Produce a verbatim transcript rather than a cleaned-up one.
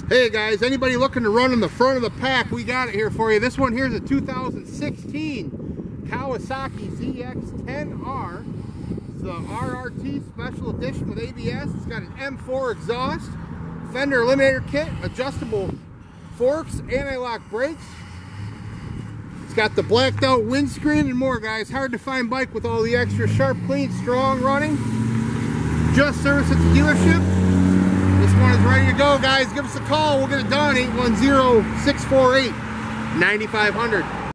Hey guys, anybody looking to run in the front of the pack, we got it here for you. This one here is a two thousand sixteen Kawasaki Z X ten R. It's the R R T Special Edition with A B S. It's got an M four exhaust, fender eliminator kit, adjustable forks, anti-lock brakes. It's got the blacked out windscreen and more, guys. Hard to find bike with all the extra sharp, clean, strong running. Just service at the dealership. This one is ready to go, guys. Give us a call. We'll get it done. eight one zero, six four eight, nine five zero zero.